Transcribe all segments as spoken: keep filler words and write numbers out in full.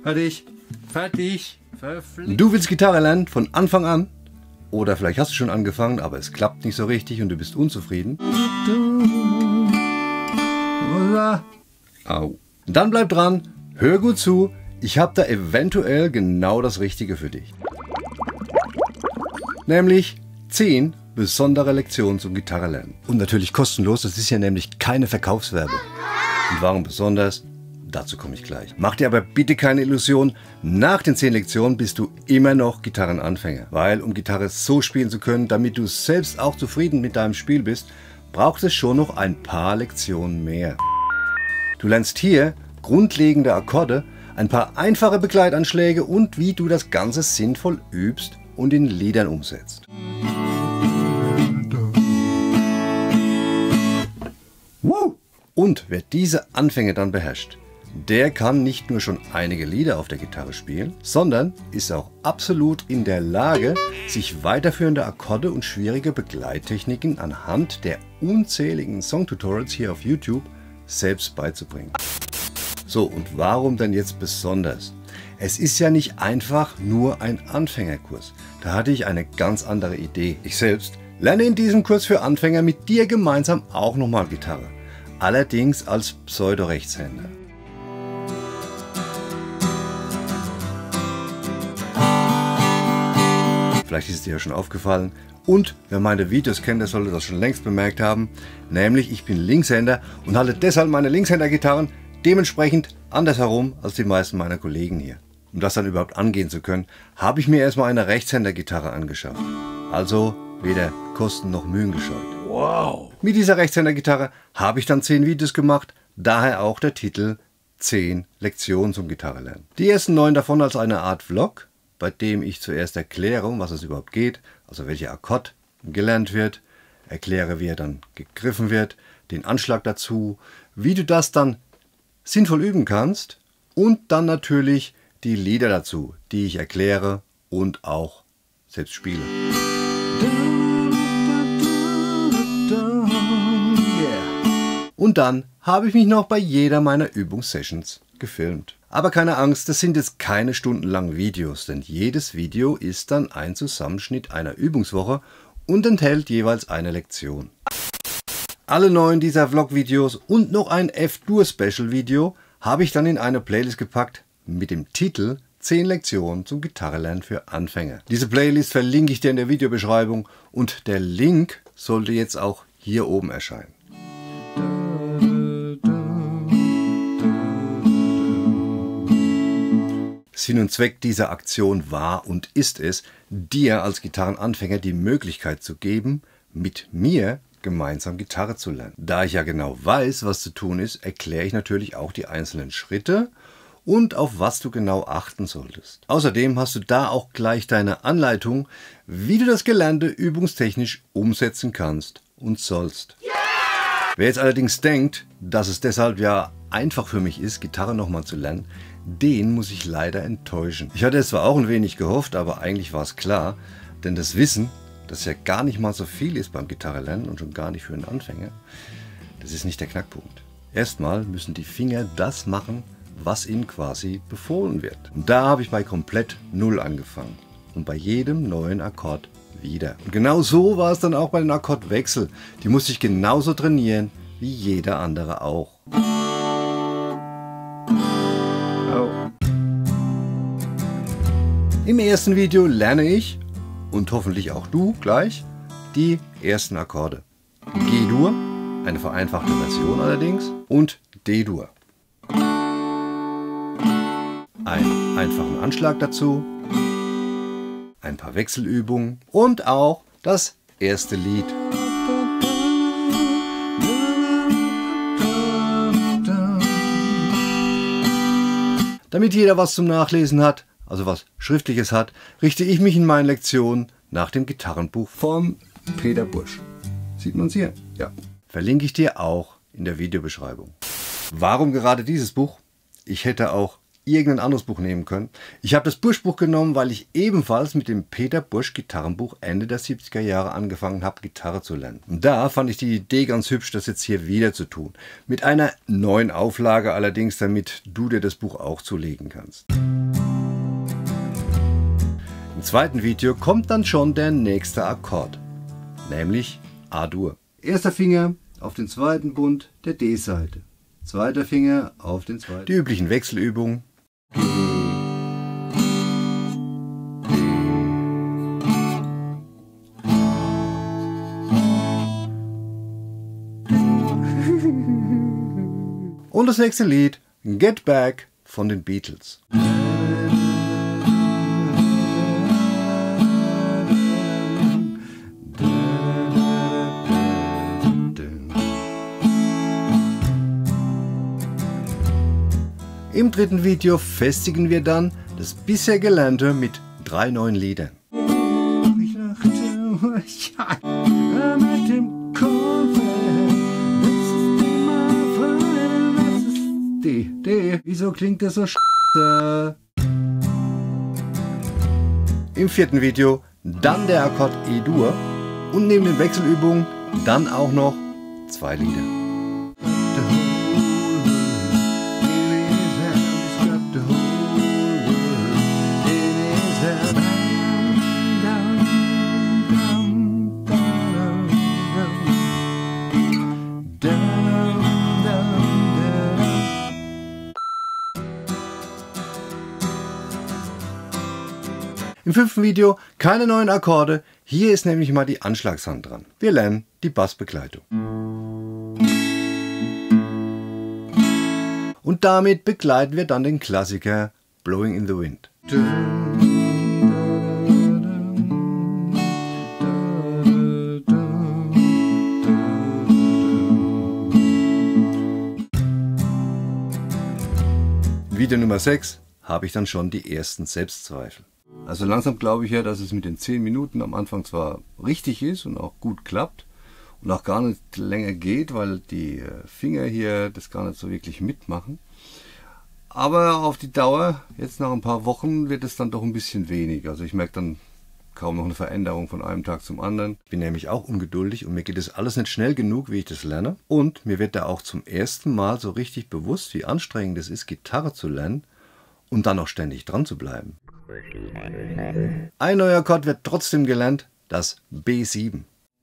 Fertig. Fertig. Verflixt. Du willst Gitarre lernen von Anfang an? Oder vielleicht hast du schon angefangen, aber es klappt nicht so richtig und du bist unzufrieden? Au. Dann bleib dran, hör gut zu, ich habe da eventuell genau das Richtige für dich. Nämlich zehn besondere Lektionen zum Gitarrelernen. Und natürlich kostenlos, das ist ja nämlich keine Verkaufswerbung. Und warum besonders? Dazu komme ich gleich. Mach dir aber bitte keine Illusion, nach den zehn Lektionen bist du immer noch Gitarrenanfänger. Weil um Gitarre so spielen zu können, damit du selbst auch zufrieden mit deinem Spiel bist, braucht es schon noch ein paar Lektionen mehr. Du lernst hier grundlegende Akkorde, ein paar einfache Begleitanschläge und wie du das Ganze sinnvoll übst und in Liedern umsetzt. Und wer diese Anfänge dann beherrscht, der kann nicht nur schon einige Lieder auf der Gitarre spielen, sondern ist auch absolut in der Lage, sich weiterführende Akkorde und schwierige Begleittechniken anhand der unzähligen Song-Tutorials hier auf YouTube selbst beizubringen. So, und warum denn jetzt besonders? Es ist ja nicht einfach nur ein Anfängerkurs. Da hatte ich eine ganz andere Idee. Ich selbst lerne in diesem Kurs für Anfänger mit dir gemeinsam auch nochmal Gitarre. Allerdings als Pseudo-Rechtshänder. Vielleicht ist es dir ja schon aufgefallen. Und wer meine Videos kennt, der sollte das schon längst bemerkt haben. Nämlich, ich bin Linkshänder und halte deshalb meine Linkshänder-Gitarren dementsprechend anders herum als die meisten meiner Kollegen hier. Um das dann überhaupt angehen zu können, habe ich mir erstmal eine Rechtshänder-Gitarre angeschafft. Also weder Kosten noch Mühen gescheut. Wow! Mit dieser Rechtshänder-Gitarre habe ich dann zehn Videos gemacht, daher auch der Titel zehn Lektionen zum Gitarrelernen. Die ersten neun davon als eine Art Vlog, bei dem ich zuerst erkläre, um was es überhaupt geht, also welcher Akkord gelernt wird, erkläre, wie er dann gegriffen wird, den Anschlag dazu, wie du das dann sinnvoll üben kannst und dann natürlich die Lieder dazu, die ich erkläre und auch selbst spiele. Und dann habe ich mich noch bei jeder meiner Übungssessions gefilmt. Aber keine Angst, das sind jetzt keine stundenlangen Videos, denn jedes Video ist dann ein Zusammenschnitt einer Übungswoche und enthält jeweils eine Lektion. Alle neun dieser Vlog-Videos und noch ein F-Dur-Special-Video habe ich dann in eine Playlist gepackt mit dem Titel zehn Lektionen zum Gitarrelernen für Anfänger. Diese Playlist verlinke ich dir in der Videobeschreibung und der Link sollte jetzt auch hier oben erscheinen. Sinn und Zweck dieser Aktion war und ist es, dir als Gitarrenanfänger die Möglichkeit zu geben, mit mir gemeinsam Gitarre zu lernen. Da ich ja genau weiß, was zu tun ist, erkläre ich natürlich auch die einzelnen Schritte und auf was du genau achten solltest. Außerdem hast du da auch gleich deine Anleitung, wie du das Gelernte übungstechnisch umsetzen kannst und sollst. Yeah! Wer jetzt allerdings denkt, dass es deshalb ja einfach für mich ist, Gitarre nochmal zu lernen, den muss ich leider enttäuschen. Ich hatte es zwar auch ein wenig gehofft, aber eigentlich war es klar, denn das Wissen, das ja gar nicht mal so viel ist beim Gitarrelernen und schon gar nicht für einen Anfänger, das ist nicht der Knackpunkt. Erstmal müssen die Finger das machen, was ihnen quasi befohlen wird. Und da habe ich bei komplett Null angefangen und bei jedem neuen Akkord wieder. Und genau so war es dann auch bei den Akkordwechsel. Die musste ich genauso trainieren wie jeder andere auch. Im ersten Video lerne ich, und hoffentlich auch du gleich, die ersten Akkorde. G-Dur, eine vereinfachte Version allerdings, und D-Dur. Einen einfachen Anschlag dazu, ein paar Wechselübungen und auch das erste Lied. Damit jeder was zum Nachlesen hat, also was Schriftliches hat, richte ich mich in meinen Lektionen nach dem Gitarrenbuch von Peter Busch. Sieht man es hier? Ja. Verlinke ich dir auch in der Videobeschreibung. Warum gerade dieses Buch? Ich hätte auch irgendein anderes Buch nehmen können. Ich habe das Busch-Buch genommen, weil ich ebenfalls mit dem Peter Busch Gitarrenbuch Ende der siebziger Jahre angefangen habe, Gitarre zu lernen. Und da fand ich die Idee ganz hübsch, das jetzt hier wieder zu tun. Mit einer neuen Auflage allerdings, damit du dir das Buch auch zulegen kannst. Im zweiten Video kommt dann schon der nächste Akkord, nämlich A-Dur. Erster Finger auf den zweiten Bund der D-Seite, zweiter Finger auf den zweiten. Die üblichen Wechselübungen. Und das nächste Lied, Get Back von den Beatles. Im dritten Video festigen wir dann das bisher Gelernte mit drei neuen Liedern. Ich lachte, ja, mit dem Koffer, das ist immer das ist D, D, wieso klingt das so sch***? Im vierten Video dann der Akkord E-Dur und neben den Wechselübungen dann auch noch zwei Lieder. Im fünften Video keine neuen Akkorde, hier ist nämlich mal die Anschlagshand dran. Wir lernen die Bassbegleitung. Und damit begleiten wir dann den Klassiker Blowing in the Wind. Video Nummer sechs habe ich dann schon die ersten Selbstzweifel. Also langsam glaube ich ja, dass es mit den zehn Minuten am Anfang zwar richtig ist und auch gut klappt und auch gar nicht länger geht, weil die Finger hier das gar nicht so wirklich mitmachen. Aber auf die Dauer, jetzt nach ein paar Wochen, wird es dann doch ein bisschen wenig. Also ich merke dann kaum noch eine Veränderung von einem Tag zum anderen. Ich bin nämlich auch ungeduldig und mir geht das alles nicht schnell genug, wie ich das lerne. Und mir wird da auch zum ersten Mal so richtig bewusst, wie anstrengend es ist, Gitarre zu lernen und dann auch ständig dran zu bleiben. Ein neuer Akkord wird trotzdem gelernt, das B sieben.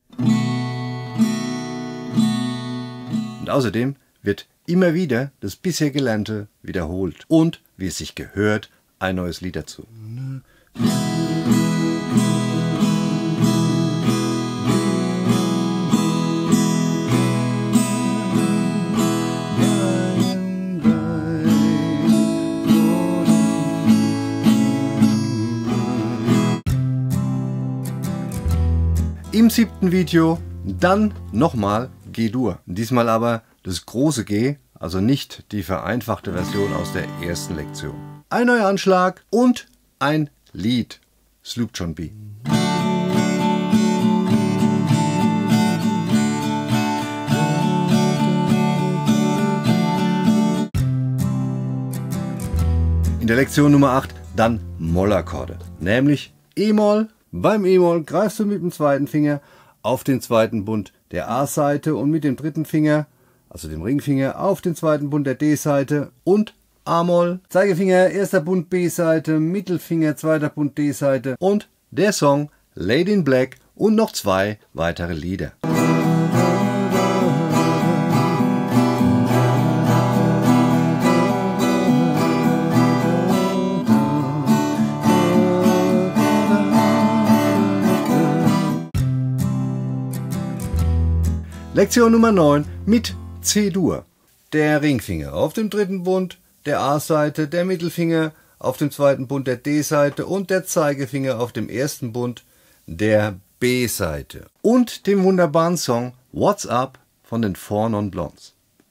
Und außerdem wird immer wieder das bisher Gelernte wiederholt und, wie es sich gehört, ein neues Lied dazu. Im siebten Video dann nochmal G-Dur. Diesmal aber das große G, also nicht die vereinfachte Version aus der ersten Lektion. Ein neuer Anschlag und ein Lied, Sloop John B. In der Lektion Nummer acht dann Mollakkorde, nämlich E-Moll. Beim E-Moll greifst du mit dem zweiten Finger auf den zweiten Bund der A-Seite und mit dem dritten Finger, also dem Ringfinger, auf den zweiten Bund der D-Seite und A-Moll, Zeigefinger, erster Bund B-Seite, Mittelfinger, zweiter Bund D-Seite und der Song Lady in Black und noch zwei weitere Lieder. Lektion Nummer neun mit C-Dur. Der Ringfinger auf dem dritten Bund der A-Seite, der Mittelfinger auf dem zweiten Bund der D-Seite und der Zeigefinger auf dem ersten Bund der B-Seite. Und dem wunderbaren Song What's Up von den Four Non Blondes.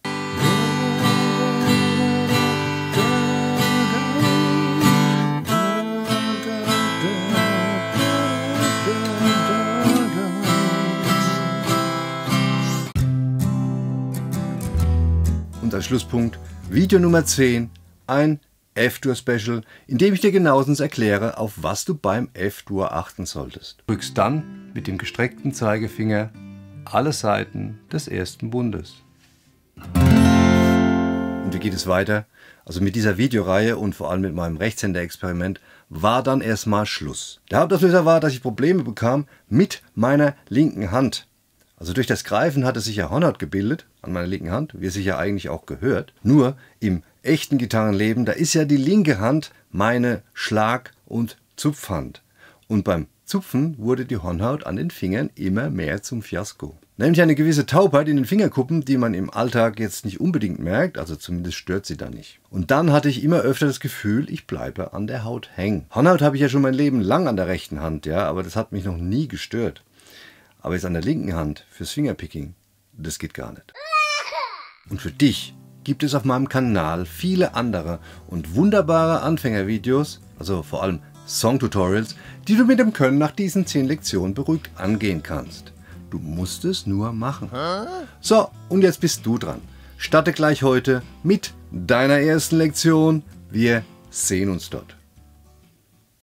Und als Schlusspunkt Video Nummer zehn, ein F-Dur-Special, in dem ich dir genauestens erkläre, auf was du beim F-Dur achten solltest. Du drückst dann mit dem gestreckten Zeigefinger alle Seiten des ersten Bundes. Und wie geht es weiter? Also mit dieser Videoreihe und vor allem mit meinem Rechtshänder-Experiment war dann erstmal Schluss. Der Hauptauslöser war, dass ich Probleme bekam mit meiner linken Hand. Also durch das Greifen hatte sich ja Hornhaut gebildet an meiner linken Hand, wie es sich ja eigentlich auch gehört. Nur im echten Gitarrenleben, da ist ja die linke Hand meine Schlag- und Zupfhand. Und beim Zupfen wurde die Hornhaut an den Fingern immer mehr zum Fiasko. Nämlich eine gewisse Taubheit in den Fingerkuppen, die man im Alltag jetzt nicht unbedingt merkt, also zumindest stört sie da nicht. Und dann hatte ich immer öfter das Gefühl, ich bleibe an der Haut hängen. Hornhaut habe ich ja schon mein Leben lang an der rechten Hand, ja, aber das hat mich noch nie gestört. Aber jetzt an der linken Hand fürs Fingerpicking, das geht gar nicht. Und für dich gibt es auf meinem Kanal viele andere und wunderbare Anfängervideos, also vor allem Song-Tutorials, die du mit dem Können nach diesen zehn Lektionen beruhigt angehen kannst. Du musst es nur machen. So, und jetzt bist du dran. Starte gleich heute mit deiner ersten Lektion. Wir sehen uns dort.